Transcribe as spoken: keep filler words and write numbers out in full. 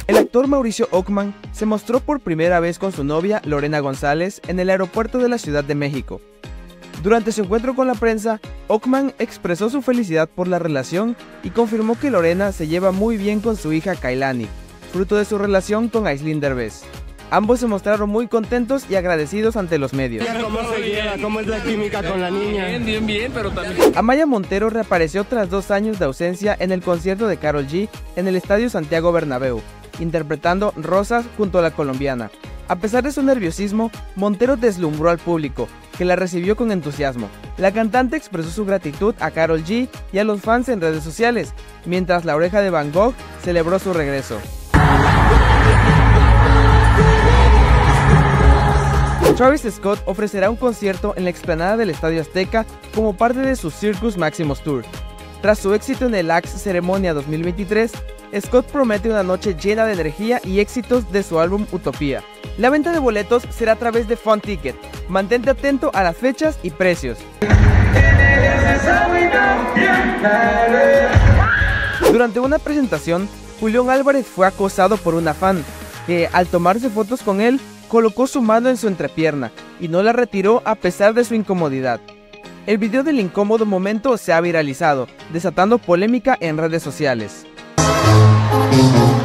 El actor Mauricio Ockman se mostró por primera vez con su novia Lorena González en el aeropuerto de la Ciudad de México. Durante su encuentro con la prensa, Ockman expresó su felicidad por la relación y confirmó que Lorena se lleva muy bien con su hija Kailani, fruto de su relación con Aislinn Derbez. Ambos se mostraron muy contentos y agradecidos ante los medios. ¿Cómo se lleva? ¿Cómo es la química con la niña? Bien, bien, bien, pero también... Amaya Montero reapareció tras dos años de ausencia en el concierto de Karol G en el Estadio Santiago Bernabéu, interpretando Rosas junto a la colombiana. A pesar de su nerviosismo, Montero deslumbró al público, que la recibió con entusiasmo. La cantante expresó su gratitud a Karol G y a los fans en redes sociales, mientras La Oreja de Van Gogh celebró su regreso. Travis Scott ofrecerá un concierto en la explanada del Estadio Azteca como parte de su Circus Maximus Tour. Tras su éxito en el Axe Ceremonia dos mil veintitrés, Scott promete una noche llena de energía y éxitos de su álbum Utopía. La venta de boletos será a través de Fun Ticket. Mantente atento a las fechas y precios. Durante una presentación, Julián Álvarez fue acosado por una fan, que al tomarse fotos con él, colocó su mano en su entrepierna y no la retiró a pesar de su incomodidad. El video del incómodo momento se ha viralizado, desatando polémica en redes sociales.